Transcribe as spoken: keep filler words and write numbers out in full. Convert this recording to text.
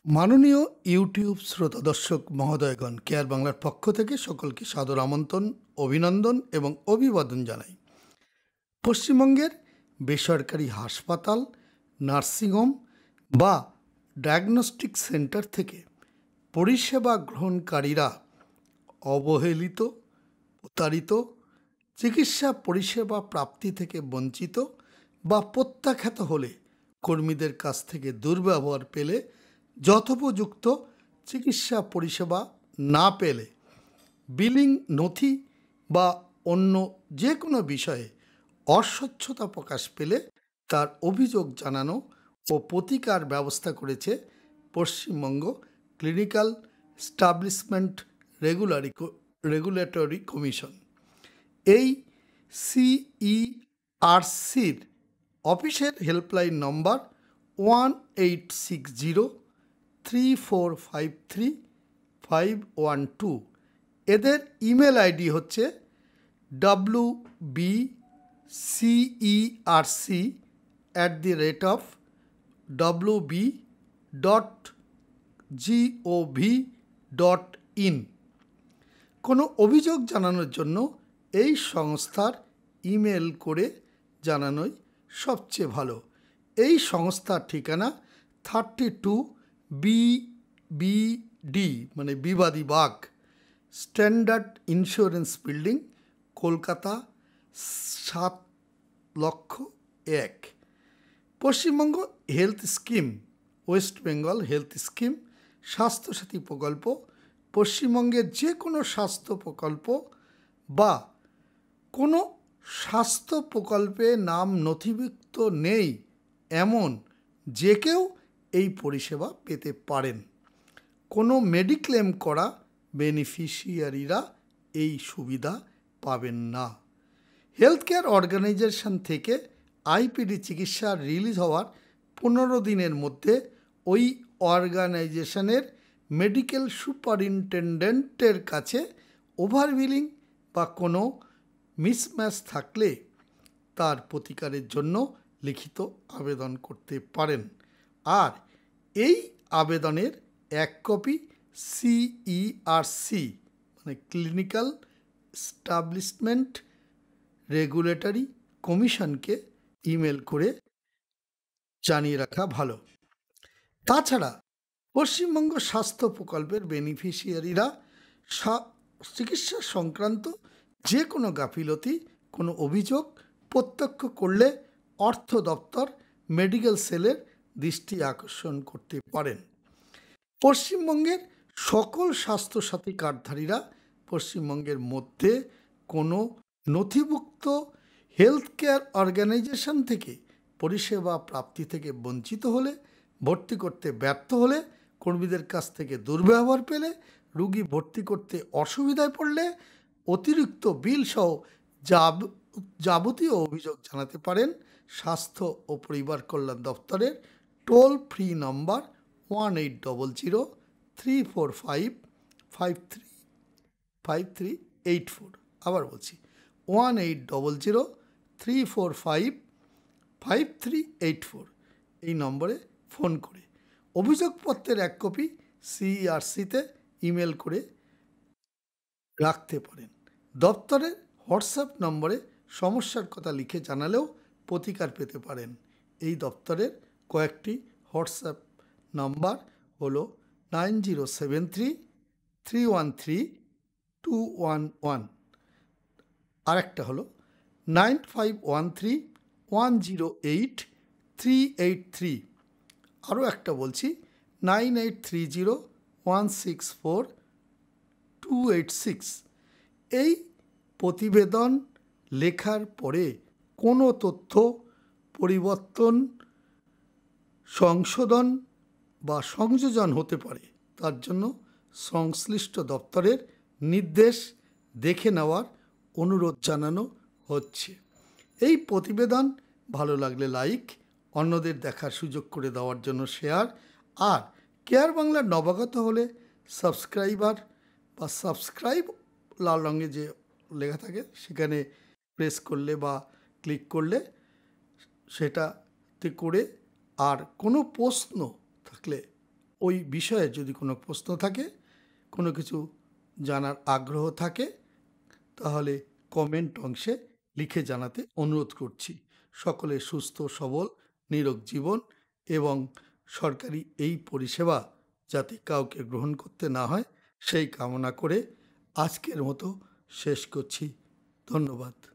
মাননীয় ইউটিউব শ্রোতা দর্শক মহোদয়গণ, কেয়ার বাংলার পক্ষ থেকে সকলকে সাদর আমন্ত্রণ, অভিনন্দন এবং অভিবাদন জানাই। পশ্চিমবঙ্গের বেসরকারি হাসপাতাল, নার্সিংহোম বা ডায়াগনস্টিক সেন্টার থেকে পরিষেবা গ্রহণকারীরা অবহেলিত, প্রতারিত, চিকিৎসা পরিষেবা প্রাপ্তি থেকে বঞ্চিত বা প্রত্যাখ্যাত হলে কর্মীদের কাছ থেকে দুর্ব্যবহার পেলে, যথোপযুক্ত চিকিৎসা পরিষেবা না পেলে, বিলিং নথি বা অন্য যে কোনো বিষয়ে অস্বচ্ছতা প্রকাশ পেলে তার অভিযোগ জানানো ও প্রতিকার ব্যবস্থা করেছে Paschimbanga clinical establishment regularly regulatory commission. এই সিইআরসির অফিসের helpline number one eight six zero three four five three five one two. এদের ইমেল আইডি হচ্ছে W B CERC at the rate of W B dot GOV dot in. কোনো অভিযোগ জানানোর জন্য এই সংস্থার ইমেল করে জানানোই সবচেয়ে ভালো। এই সংস্থার ঠিকানা thirty two B B D মানে Bibadi Bagh standard insurance building, Kolkata সাত লক্ষ এক। Paschimbanga health scheme, West Bengal health scheme, Swasthya Sathi প্রকল্প, পশ্চিমবঙ্গের যে কোনো স্বাস্থ্য প্রকল্প বা কোনো স্বাস্থ্য প্রকল্পে নাম নথিভুক্ত নেই এমন যে কেউ এই পরিষেবা পেতে পারেন। কোনো মেডিক্লেম করা বেনিফিশিয়ারিরা এই সুবিধা পাবেন না। হেলথ কেয়ার অর্গানাইজেশন থেকে আইপিডি চিকিৎসা রিলিজ হওয়ার পনেরো দিনের মধ্যে ওই অর্গানাইজেশনের মেডিকেল সুপারিনটেন্ডেন্টের কাছে ওভারবিলিং বা কোনো মিসম্যাচ থাকলে তার প্রতিকারের জন্য লিখিত আবেদন করতে পারেন। আর এই আবেদনের এক কপি সিইআরসি মানে ক্লিনিক্যাল এস্টাবলিশমেন্ট রেগুলেটরি কমিশনকে ইমেল করে জানিয়ে রাখা ভালো। তাছাড়া পশ্চিমবঙ্গ স্বাস্থ্য প্রকল্পের বেনিফিশিয়ারিরা চিকিৎসা সংক্রান্ত যে কোনো গাফিলতি, কোনো অভিযোগ প্রত্যক্ষ করলে অর্থ দপ্তর মেডিকেল সেলের দৃষ্টি আকর্ষণ করতে পারেন। পশ্চিমবঙ্গের সকল স্বাস্থ্যসাথী কার্ডধারীরা পশ্চিমবঙ্গের মধ্যে কোনো নথিভুক্ত হেলথ কেয়ার অর্গানাইজেশন থেকে পরিষেবা প্রাপ্তি থেকে বঞ্চিত হলে, ভর্তি করতে ব্যর্থ হলে, কর্মীদের কাছ থেকে দুর্ব্যবহার পেলে, রুগী ভর্তি করতে অসুবিধায় পড়লে, অতিরিক্ত বিল সহ যাবতীয় অভিযোগ জানাতে পারেন স্বাস্থ্য ও পরিবার কল্যাণ দপ্তরের toll free number one eight double zero three four five five three five three eight four. আবার বলছি, one eight double zero three four five five three eight four. এই নম্বরে ফোন করে অভিযোগপত্রের এক কপি সিইআরসিতে ইমেল করে রাখতে পারেন। দপ্তরের হোয়াটসঅ্যাপ নম্বরে সমস্যার কথা লিখে জানালেও প্রতিকার পেতে পারেন। এই দপ্তরের কয়েকটি হোয়াটসঅ্যাপ নাম্বার হলো nine zero seven three three one three two one one, আরেকটা হলো nine five one three one zero eight three eight three, আরও একটা বলছি nine eight three zero one six four two eight six. এই প্রতিবেদন লেখার পরে কোনো তথ্য পরিবর্তন, সংশোধন বা সংযোজন হতে পারে, তার জন্য সংশ্লিষ্ট দপ্তরের নির্দেশ দেখে নেওয়ার অনুরোধ জানানো হচ্ছে। এই প্রতিবেদন ভালো লাগলে লাইক, অন্যদের দেখার সুযোগ করে দেওয়ার জন্য শেয়ার, আর কেয়ার বাংলার নবাগত হলে সাবস্ক্রাইবার বা সাবস্ক্রাইব লাল রঙে যে লেখা থাকে সেখানে প্রেস করলে বা ক্লিক করলে সেটাতে করে, আর কোনো প্রশ্ন থাকলে ওই বিষয়ে যদি কোনো প্রশ্ন থাকে, কোনো কিছু জানার আগ্রহ থাকে, তাহলে কমেন্ট অংশে লিখে জানাতে অনুরোধ করছি। সকলে সুস্থ সবল নিরোগ জীবন এবং সরকারি এই পরিষেবা যাতে কাউকে গ্রহণ করতে না হয় সেই কামনা করে আজকের মতো শেষ করছি। ধন্যবাদ।